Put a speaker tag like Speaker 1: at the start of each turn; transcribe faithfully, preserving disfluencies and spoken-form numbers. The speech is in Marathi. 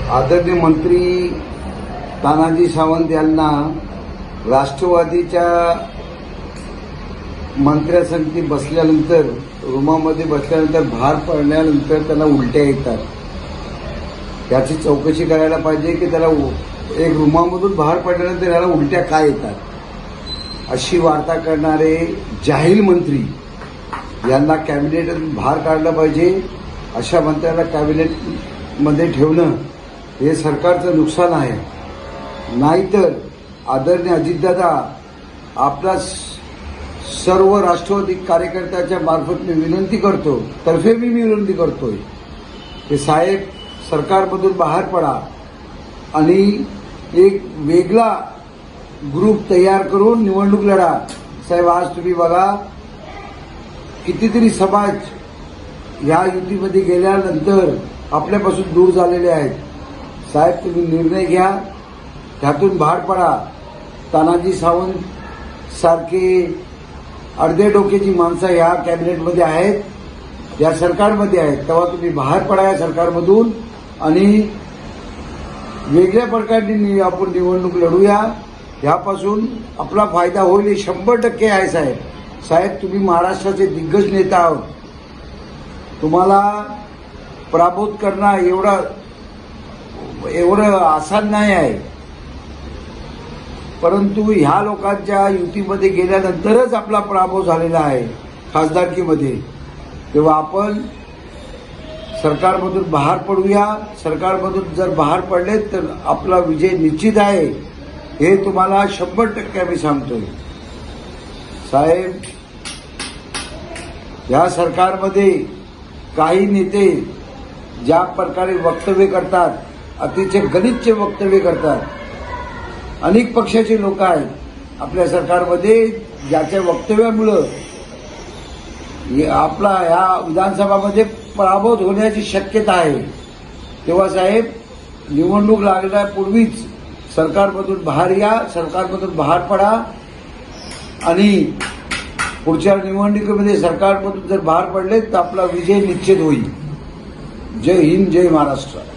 Speaker 1: आदरणीय मंत्री तानाजी सावंत यांना राष्ट्रवादीच्या मंत्र्यासंगती बसल्यानंतर रूमामध्ये बसल्यानंतर भार पडल्यानंतर त्यांना उलट्या येतात. याची चौकशी करायला पाहिजे की त्याला एक रूमामधून बाहेर पडल्यानंतर याला उलट्या काय येतात. अशी वार्ता करणारे जाहील मंत्री यांना कॅबिनेटमधून बाहेर काढलं पाहिजे. अशा मंत्र्याला कॅबिनेटमध्ये ठेवणं हे सरकारचं नुकसान आहे. नाहीतर आदरणीय अजितदादा, आपला सर्व राष्ट्रवादी कार्यकर्त्याच्या मार्फत मी विनंती करतो, तर्फे मी विनंती करतोय की साहेब सरकारमधून बाहेर पडा आणि एक वेगळा ग्रुप तयार करून निवडणूक लढा. साहेब आज तुम्ही बघा कितीतरी समाज या युतीमध्ये गेल्यानंतर आपल्यापासून दूर झालेले आहेत. साहेब तुम्ही निर्णय घ्या, त्यातून बाहेर पडा. तानाजी सावंत सारखे अर्धे डोक्याची माणसं या कॅबिनेटमध्ये आहेत, या सरकारमध्ये आहेत. तेव्हा तुम्ही बाहेर पडा या सरकारमधून आणि वेगळ्या प्रकारे आपण निवडणूक लढूया. यापासून आपला फायदा होईल हे शंभर टक्के आहे. साहेब साहेब तुम्ही महाराष्ट्राचे दिग्गज नेता आहोत. तुम्हाला पराभूत करणं एवढं एवढं आसान नाही आहे. परंतु ह्या लोकांच्या युतीमध्ये गेल्यानंतरच आपला पराभव झालेला आहे खासदारकीमध्ये. तेव्हा आपण सरकारमधून बाहेर पडूया. सरकारमधून जर बाहेर पडले तर आपला विजय निश्चित आहे, हे तुम्हाला शंभर टक्के आम्ही सांगतोय. साहेब या सरकारमध्ये काही नेते ज्या प्रकारे वक्तव्य करतात, अतिशय गलिच्छ वक्तव्य करतात. अनेक पक्षाचे लोक आहेत आपल्या सरकारमध्ये, ज्याच्या वक्तव्यामुळं आपला या विधानसभामध्ये पराभूत होण्याची शक्यता आहे. तेव्हा साहेब निवडणूक लागण्यापूर्वीच सरकारमधून बाहेर या, सरकारमधून बाहेर पडा आणि पुढच्या निवडणुकीमध्ये सरकारमधून जर बाहेर पडले तर आपला विजय निश्चित होईल. जय हिंद, जय महाराष्ट्र.